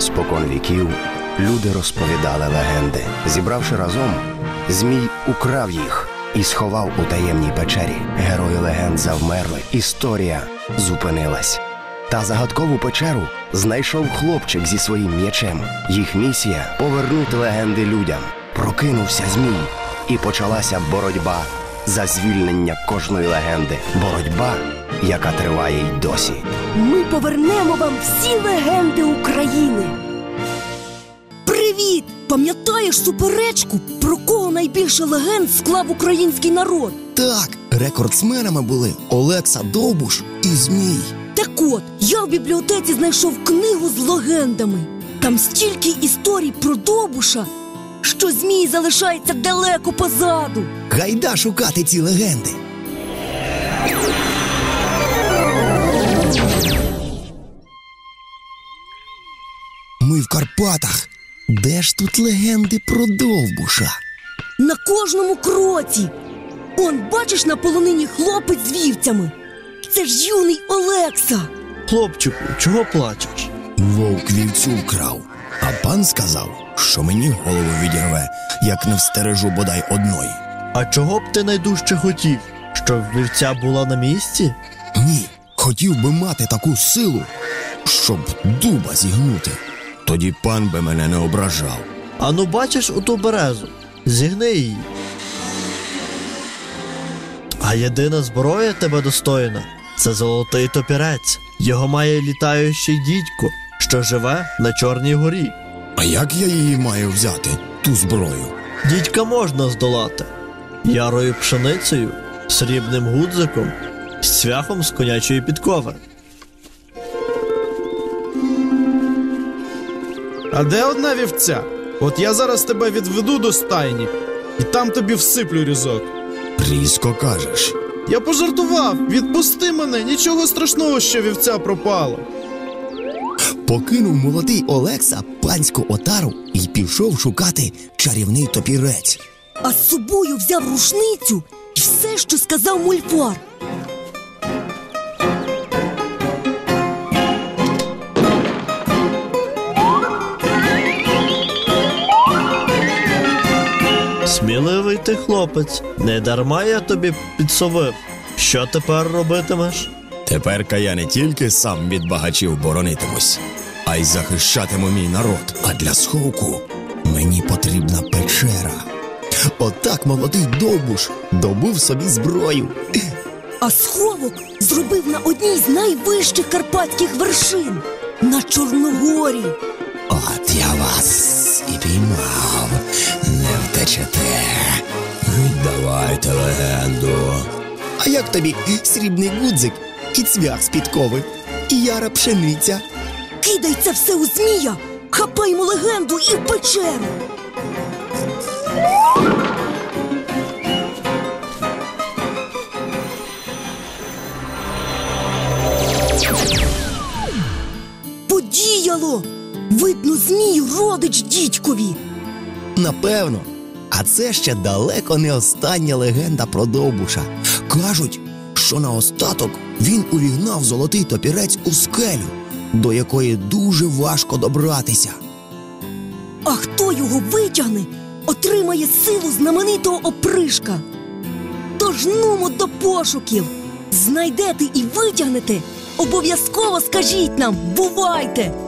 Спокон віків люди розповідали легенди. Зібравши разом, Змій украв їх і сховав у таємній печері. Герої легенд завмерли, історія зупинилась. Та загадкову печеру знайшов хлопчик зі своїм м'ячем. Їх місія – повернути легенди людям. Прокинувся Змій, і почалася боротьба за звільнення кожної легенди. Боротьба, яка триває й досі. Ми повернемо вам всі легенди України. Привіт! Пам'ятаєш суперечку, про кого найбільше легенд склав український народ? Так, рекордсменами були Олекса Довбуш і Змій. Так от, я в бібліотеці знайшов книгу з легендами. Там стільки історій про Довбуша, що Змій залишається далеко позаду. Гайда шукати ці легенди. Ми в Карпатах. Де ж тут легенди про Довбуша? На кожному кроці. Он, бачиш, на полонині хлопець з вівцями. Це ж юний Олекса. Хлопчику, чого плачеш? Вовк вівцю вкрав, а пан сказав, що мені голову відірве, як не встережу бодай одної. А чого б ти найдужче хотів? Щоб вівця була на місці? Ні, хотів би мати таку силу, щоб дуба зігнути. Тоді пан би мене не ображав. Ану, бачиш оту березу? Зігни її. А єдина зброя тебе достойна – це золотий топірець. Його має літаючий дідько, що живе на Чорній горі. А як я її маю взяти, ту зброю? Дідька можна здолати ярою пшеницею, срібним гудзиком, з цвяхом з конячої підкови. А де одна вівця? От я зараз тебе відведу до стайні, і там тобі всиплю різок. Різко кажеш. Я пожартував, відпусти мене, нічого страшного, що вівця пропала. Покинув молодий Олекса панську отару і пішов шукати чарівний топірець. А з собою взяв рушницю і все, що сказав мульфар. Сміливий ти хлопець, не дарма я тобі підсовив. Що тепер робитимеш? Тепер-ка я не тільки сам від багачів боронитимусь, а й захищатиму мій народ. А для сховку мені потрібна печера. Отак молодий Довбуш добув собі зброю. А сховок зробив на одній з найвищих карпатських вершин – на Чорногорі. От я вас і піймав, не втечете. Давайте легенду. А як тобі срібний гудзик і цвях з підкови, і яра пшениця? Кидай це все у Змія, хапаймо легенду і в печеру. Подіяло! Видно, Змій родич дідькові. Напевно. А це ще далеко не остання легенда про Довбуша. Кажуть, що наостаток він увігнав золотий топірець у скелю, до якої дуже важко добратися. А хто його витягне, отримає силу знаменитого опришка. Тож нумо до пошуків. Знайдете і витягнете, обов'язково скажіть нам «бувайте».